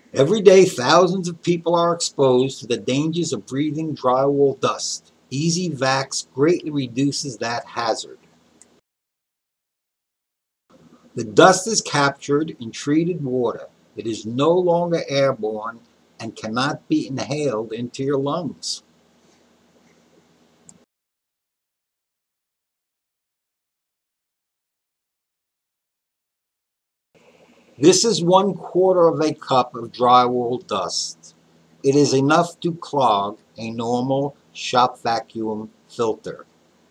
Every day, thousands of people are exposed to the dangers of breathing drywall dust. Ezvax greatly reduces that hazard. The dust is captured in treated water. It is no longer airborne and cannot be inhaled into your lungs. This is 1/4 of a cup of drywall dust. It is enough to clog a normal shop vacuum filter.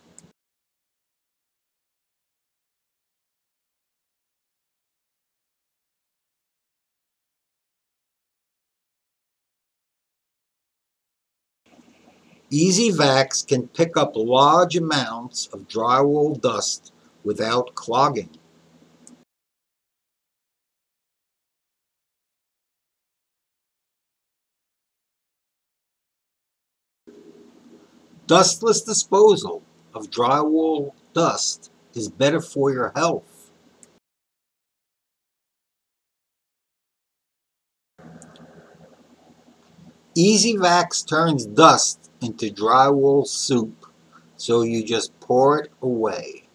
Ezvax can pick up large amounts of drywall dust without clogging. Dustless disposal of drywall dust is better for your health. Ezvax turns dust into drywall soup, so you just pour it away.